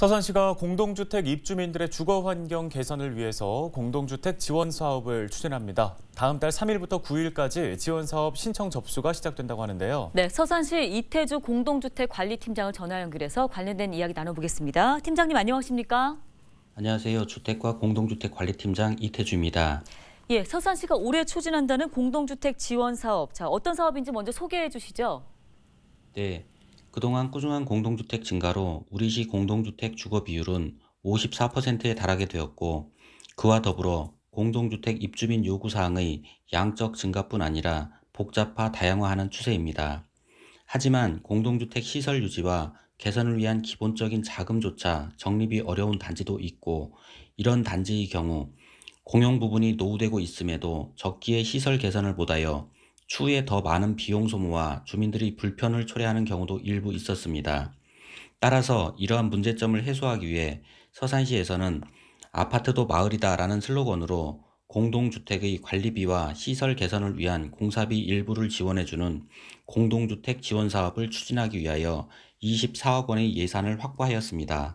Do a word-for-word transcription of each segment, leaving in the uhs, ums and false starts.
서산시가 공동주택 입주민들의 주거 환경 개선을 위해서 공동주택 지원 사업을 추진합니다. 다음 달 삼 일부터 구 일까지 지원 사업 신청 접수가 시작된다고 하는데요. 네, 서산시 이태주 공동주택 관리팀장을 전화 연결해서 관련된 이야기 나눠보겠습니다. 팀장님 안녕하십니까? 안녕하세요. 주택과 공동주택 관리팀장 이태주입니다. 예, 서산시가 올해 추진한다는 공동주택 지원 사업. 자, 어떤 사업인지 먼저 소개해 주시죠. 네. 그동안 꾸준한 공동주택 증가로 우리시 공동주택 주거 비율은 오십사 퍼센트에 달하게 되었고, 그와 더불어 공동주택 입주민 요구사항의 양적 증가뿐 아니라 복잡화 다양화하는 추세입니다. 하지만 공동주택 시설 유지와 개선을 위한 기본적인 자금조차 적립이 어려운 단지도 있고, 이런 단지의 경우 공용 부분이 노후되고 있음에도 적기에 시설 개선을 못하여 추후에 더 많은 비용 소모와 주민들이 불편을 초래하는 경우도 일부 있었습니다. 따라서 이러한 문제점을 해소하기 위해 서산시에서는 아파트도 마을이다라는 슬로건으로 공동주택의 관리비와 시설 개선을 위한 공사비 일부를 지원해주는 공동주택 지원 사업을 추진하기 위하여 이십사억 원의 예산을 확보하였습니다.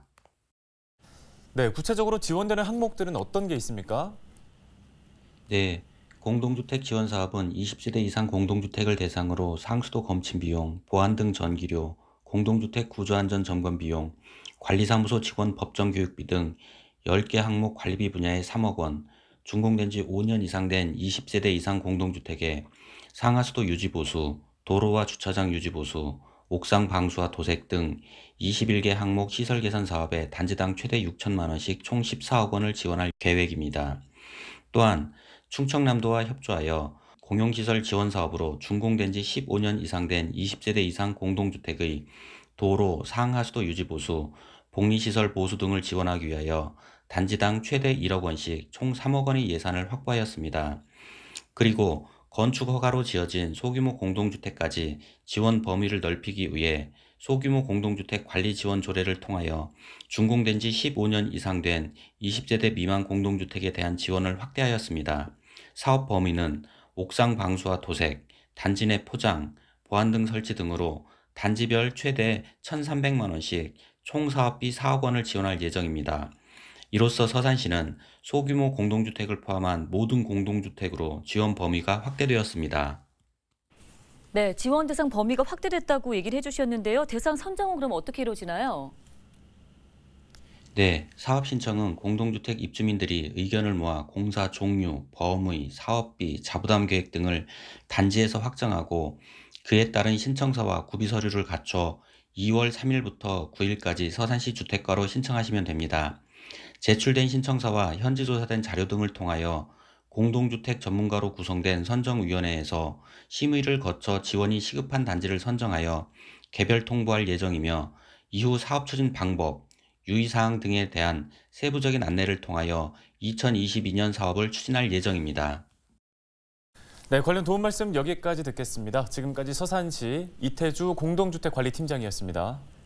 네, 구체적으로 지원되는 항목들은 어떤 게 있습니까? 네. 공동주택 지원 사업은 이십 세대 이상 공동주택을 대상으로 상수도 검침 비용, 보안 등 전기료, 공동주택 구조안전 점검 비용, 관리사무소 직원 법정 교육비 등 열 개 항목 관리비 분야에 삼억 원, 준공된 지 오 년 이상 된 이십 세대 이상 공동주택에 상하수도 유지 보수, 도로와 주차장 유지 보수, 옥상 방수와 도색 등 이십일 개 항목 시설 개선 사업에 단지당 최대 육천만 원씩 총 십사억 원을 지원할 계획입니다. 또한 충청남도와 협조하여 공용시설 지원 사업으로 준공된 지 십오 년 이상 된 이십 세대 이상 공동주택의 도로, 상하수도 유지 보수, 복리시설 보수 등을 지원하기 위하여 단지당 최대 일억 원씩 총 삼억 원의 예산을 확보하였습니다. 그리고 건축 허가로 지어진 소규모 공동주택까지 지원 범위를 넓히기 위해 소규모 공동주택 관리 지원 조례를 통하여 준공된 지 십오 년 이상 된 이십 세대 미만 공동주택에 대한 지원을 확대하였습니다. 사업 범위는 옥상 방수와 도색, 단지 내 포장, 보안 등 설치 등으로 단지별 최대 천삼백만 원씩 총 사업비 사억 원을 지원할 예정입니다. 이로써 서산시는 소규모 공동주택을 포함한 모든 공동주택으로 지원 범위가 확대되었습니다. 네, 지원 대상 범위가 확대됐다고 얘기를 해주셨는데요. 대상 선정은 그럼 어떻게 이루어지나요? 네, 사업 신청은 공동주택 입주민들이 의견을 모아 공사 종류, 범위, 사업비, 자부담 계획 등을 단지에서 확정하고 그에 따른 신청서와 구비 서류를 갖춰 이월 삼 일부터 구 일까지 서산시 주택과로 신청하시면 됩니다. 제출된 신청서와 현지 조사된 자료 등을 통하여 공동주택 전문가로 구성된 선정위원회에서 심의를 거쳐 지원이 시급한 단지를 선정하여 개별 통보할 예정이며 이후 사업 추진 방법, 유의사항 등에 대한 세부적인 안내를 통하여 이천이십이 년 사업을 추진할 예정입니다. 네, 관련 도움 말씀 여기까지 듣겠습니다. 지금까지 서산시 이태주 공동주택관리팀장이었습니다.